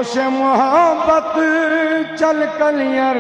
जोश मोहब्बत चल कलियर,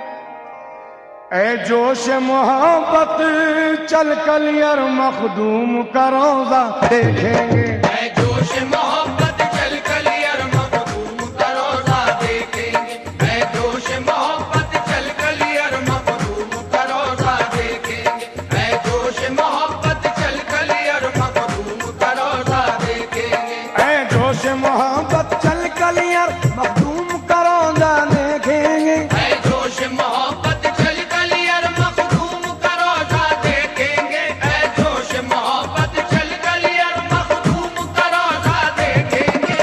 ए जोश मोहब्बत चल कलियर, मखदूम का रोजा देखेंगे। ए जोश मोहब्बत चल कलियर, मखदूम का रोजा देखेंगे। ए जोश मोहब्बत चल कलियर, मखदूम का रोजा देखेंगे। ए जोश मोहब्बत चल कलियर, मखदूम का रोजा देखेंगे। ए जोश मोहब्बत चल कलियर, मखदूम का रोजा देखेंगे। ए जोश मोहब्बत चल कलियर, मखदूम का रोजा देखेंगे। ए जोश मोहब्बत चल कलियर, मखदूम का रोजा देखेंगे।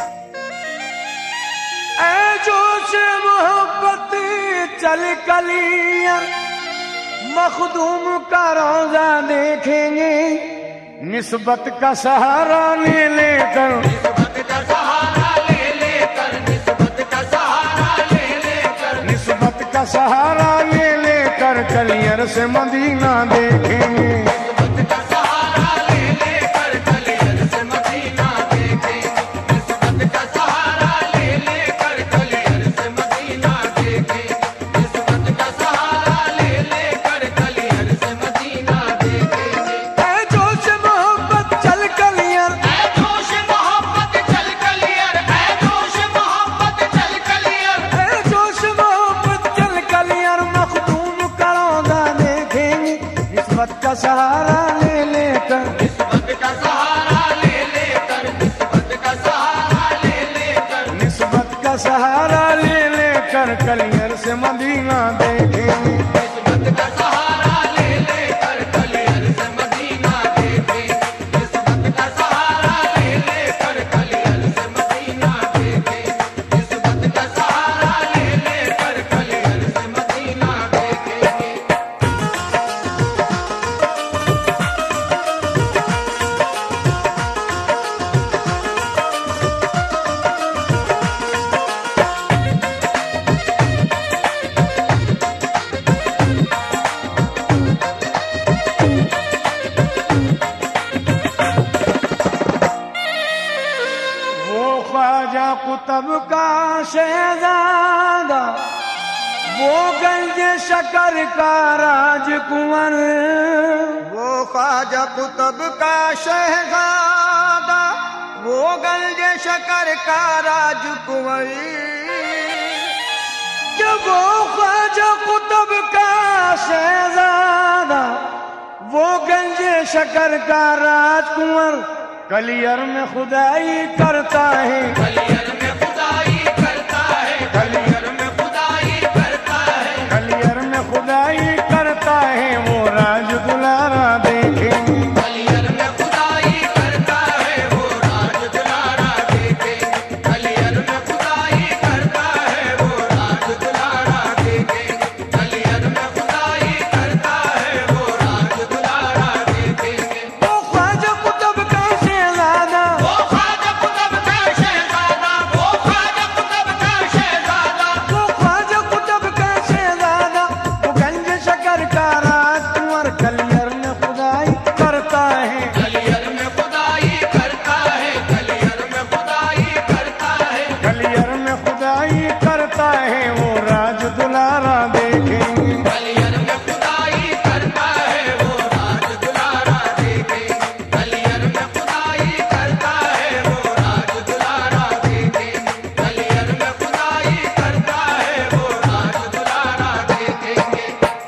ए जोश मोहब्बत चल कलियर, मखदूम का रोजा देखेंगे। निस्बत का सहारा ले लेकर, निस्बत का सहारा ले लेकर, निस्बत का सहारा ले लेकर, निस्बत का सहारा ले लेकर कलियर से मदीना देखेंगे। निस्बत का सहारा ले लेकर कलियर से मदीना देखेंगे। निस्बत का सहारा ले लेकर कलियर से मदीना देखेंगे। निस्बत का सहारा ले लेकर कलियर से मदीना देखेंगे। ए जोश मोहब्बत चल कलियर, ए जोश मोहब्बत चल कलियर, ए जोश मोहब्बत चल कलियर, ए जोश मोहब्बत चल कलियर, मखदूम का रोजा देखेंगे। निस्बत का सहारा ले लेकर, निस्बत का सहारा ले लेकर, निस्बत का सहारा ले लेकर, निस्बत का सहारा ले लेकर कलियर से मदीना देखेंगे। निस्बत का सहारा ले लेकर कलियर से मदीना देखेंगे। निस्बत का सहारा ले लेकर कलियर से मदीना देखेंगे। निस्बत का सहारा ले लेकर कलियर से मदीना देखेंगे। वो ख्वाजा कुतब का शहजादा, वो गंज शकर का राजकुंवर, वो ख्वाजा कुतुब का शहजादा, वो गंज शकर का राजकुंवर। जब वो ख्वाजा कुतब का शहजादा, वो गंज शकर का राजकुंवर, कलियर में खुदाई करता है। कलियर में खुदाई करता है, कलियर में खुदाई करता है, कलियर में खुदाई करता है, वो राज दुलारा देखेंगे। कलियर में खुदाई करता है, वो राज दुलारा देखेंगे। कलियर में खुदाई करता है, वो राज दुलारा देखेंगे। कलियर में खुदाई करता है, वो राज दुलारा देखेंगे। वो ख्वाजा कुतब का शहजादा, वो ख्वाजा कुतुब का शहजादा, वो ख्वाजा कुतुब का शहजादा, वो ख्वाजा कुतब का शहजादा, वो गंज शकर का राजकुंवर, कलियर में खुदाई करता है। कलियर में खुदाई करता है, कलियर में खुदाई करता है, कलियर में खुदाई करता है, वो राज दुलारा देखेंगे। कलियर में खुदाई करता है, वो राज दुलारा देखेंगे। कलियर में खुदाई करता है, वो राज दुलारा देखेंगे। कलियर में खुदाई करता है, वो राज दुलारा देखेंगे।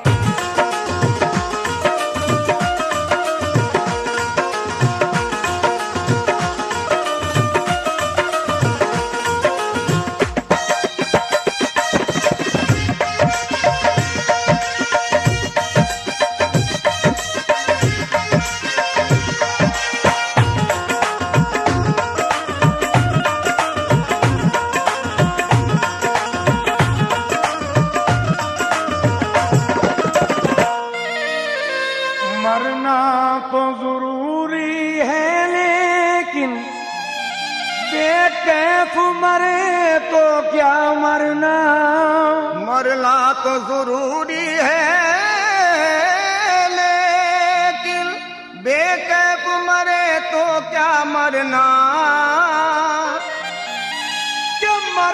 मरना तो जरूरी है, लेकिन बेकैफ मरे तो क्या मरना। मरना तो जरूरी है, लेकिन बेकैफ मरे तो क्या मरना। क्या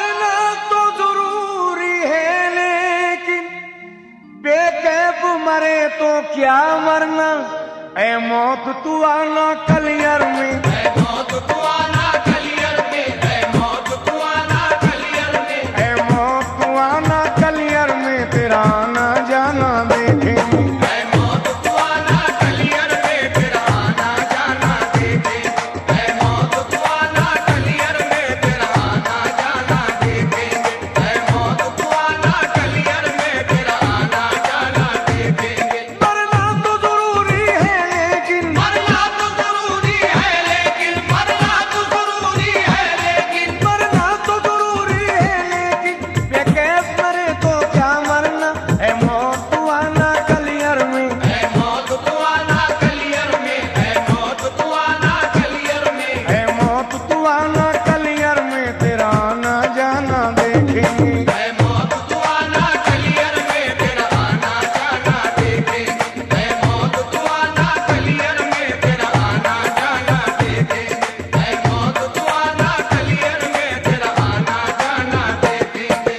तो क्या मरना, ऐ मौत तू आना कलियर में, ऐ मौत तू आना कलियर में, ऐ मौत तू आना कलियर में, ऐ मौत तू आना कलियर में, तेरा आना जाना देखेंगे। ऐ मौत तू आना कलियर में, तेरा आना जाना देखेंगे। ऐ मौत तू आना कलियर में, तेरा आना जाना देखेंगे। ऐ मौत तू आना कलियर में, तेरा आना जाना देखेंगे। मरना तो जरूरी है लेकिन, मरना तो जरूरी है लेकिन, मरना तो जरूरी है लेकिन, मरना तो जरूरी है लेकिन, बेकैफ मरे तो क्या मरना, ऐ मौत तू आना कलियर में, ऐ मौत तू आना कलियर में, ऐ मौत तू आना कलियर में, ऐ मौत तू आना कलियर में, तेरा आना जाना देखेंगे। ऐ मौत तू आना कलियर में, तेरा आना जाना देखेंगे। ऐ मौत तू आना कलियर में, तेरा आना जाना देखेंगे। ऐ मौत तू आना कलियर में, तेरा आना जाना देखेंगे।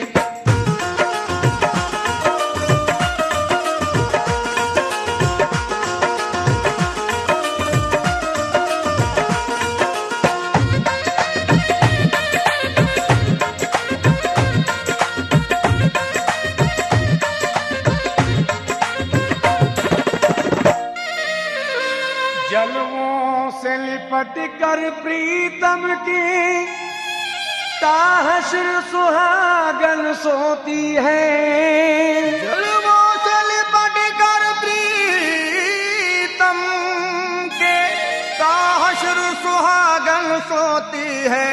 जलवों से लिपट कर प्रीतम की ताहश्र सुहागन सोती है, जलवों से लिपट कर प्रीतम के ताहश्र सुहागन सोती है।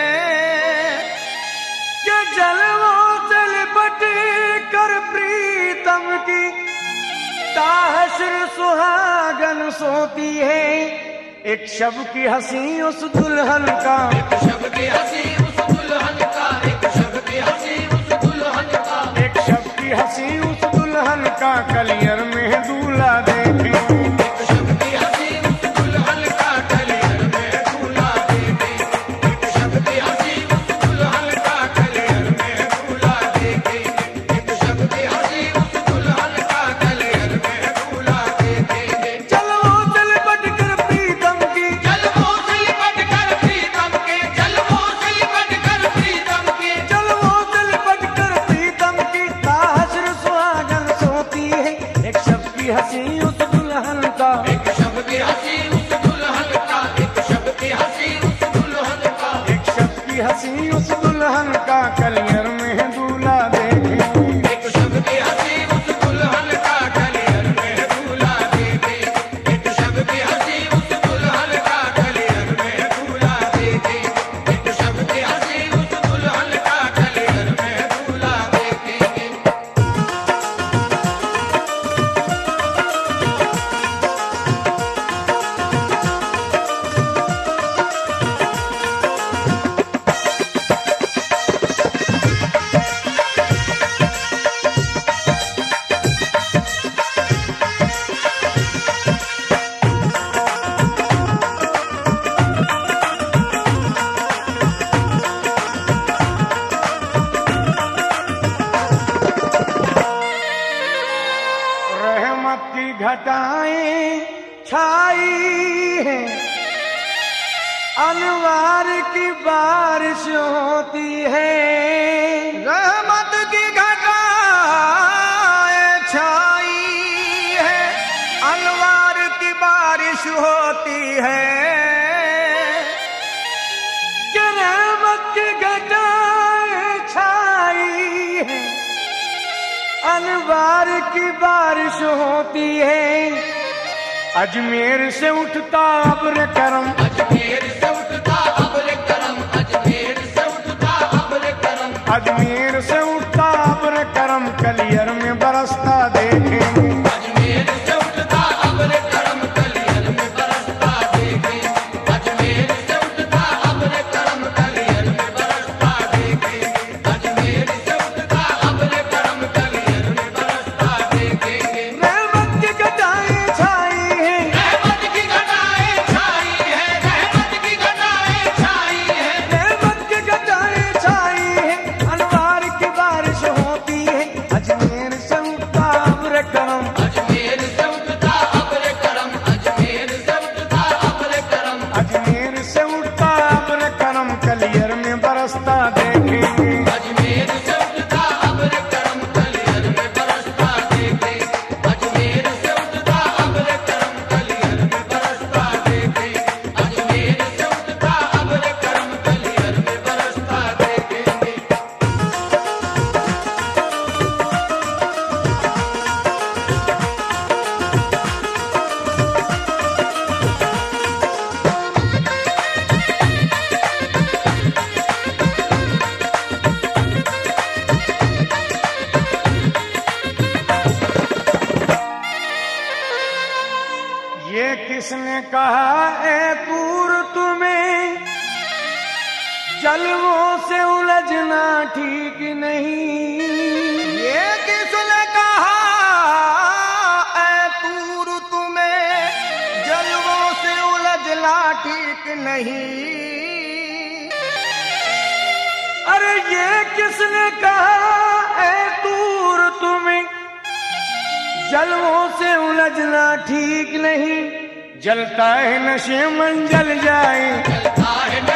कि जलवों से लिपट कर प्रीतम की ताहश्र सुहागन सोती है। एक शब की हंसी उस दुल्हन का, एक शब की हंसी उस दुल्हन का, एक शब की हंसी उस दुल्हन का, एक शब की हंसी उस दुल्हन का, कलियर में दूल्हा देखें। एक शब की हंसी उस दुल्हन का, कलियर में दूल्हा देखे। एक शब की हंसी उस दुल्हन का, कलियर में दूल्हा देखे। एक शब की हंसी उस दुल्हन का, कलियर में दूल्हा देखेंगे। जलवों से लिपट कर प्रीतम की, जलवों से लिपट कर प्रीतम के, जलवों से लिपट कर प्रीतम के, जलवों से लिपट कर प्रीतम की ताहश्र सुहागन सोती है। एक शब की हंसी उस दुल्हन का, एक शब की हंसी उस दुल्हन का, एक शब की हंसी उस दुल्हन का, एक शब की हंसी उस दुल्हन का, कलियर में दूल्हा देखें। एक शब की हंसी उस दुल्हन का, कलियर में दूल्हा देखे। एक शब की हंसी उस दुल्हन का, कलियर में दूल्हा देखे। एक शब की हंसी उस दुल्हन का, कलियर में दूल्हा देखेंगे। रहमत की घटाएं छाई हैं, अनवार की बारिश होती है। रहमत की घटाएं छाई है, अनवार की बारिश होती है। कि रहमत की घटाएं छाई हैं, अनवार की बारिश होती है। अजमेर से उठता अब्र करम, अजमेर से उठता अब्र करम, अजमेर से उठता अब्र करम, अजमेर से उठता अब्र करम, कलियर में बरसता देखेंगे। अजमेर से उठता अब्र करम, कलियर में बरसता देखे। अजमेर से उठता अब्र करम, कलियर में बरसता देखे। अजमेर से उठता अब्र करम, कलियर में बरसता देखेंगे। रहमत की घटाएं छाई हैं, रहमत की घटाएं छाई है, रहमत की घटाएं छाई है, रहमत की घटाएं छाई हैं, अनवार ये किसने कहा ए तूर तुम्हें जलवों से उलझना ठीक नहीं? ये किसने कहा ए तूर तुम्हें जलवों से उलझना ठीक नहीं? अरे ये किसने कहा ए तूर तुम्हें जलवों से उलझना ठीक नहीं? जलता है नशे मन जल जाए, जलता है